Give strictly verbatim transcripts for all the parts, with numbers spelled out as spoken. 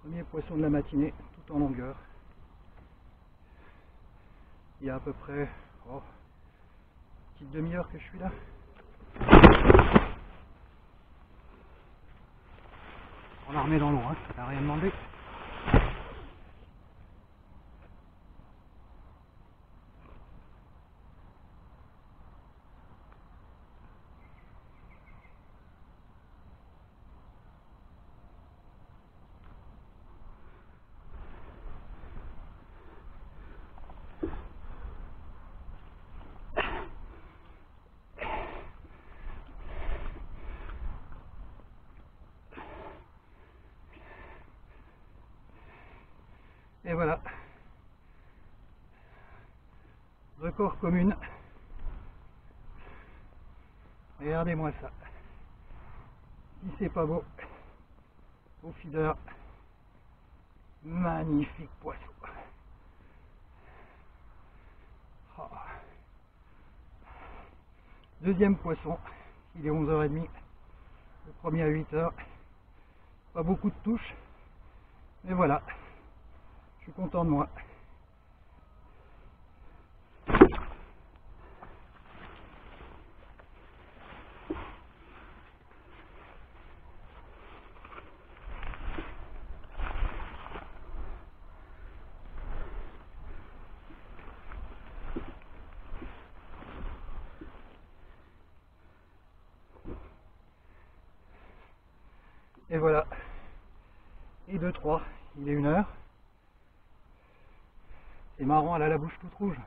Premier poisson de la matinée, tout en longueur. Il y a à peu près oh, une petite demi-heure que je suis là. On la remet dans l'eau, hein, ça n'a rien demandé. Et voilà, record commune. Regardez-moi ça. Si c'est pas beau, au feeder, magnifique poisson. Oh. Deuxième poisson, il est onze heures trente, le premier à huit heures. Pas beaucoup de touches, mais voilà. Je suis content de moi. Et voilà. Et deux trois, il est une heure. C'est marrant, elle a la bouche toute rouge.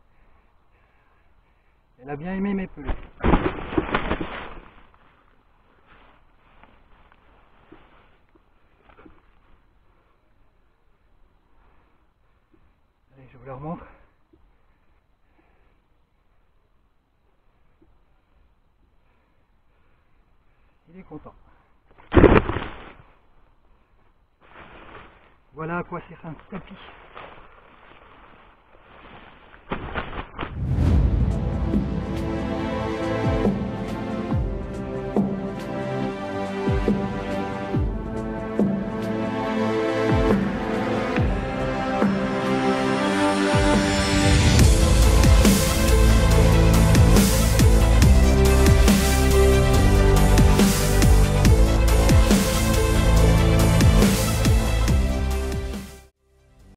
Elle a bien aimé mes pelés. Allez, je vous la remontre. Il est content. Voilà à quoi sert un tapis.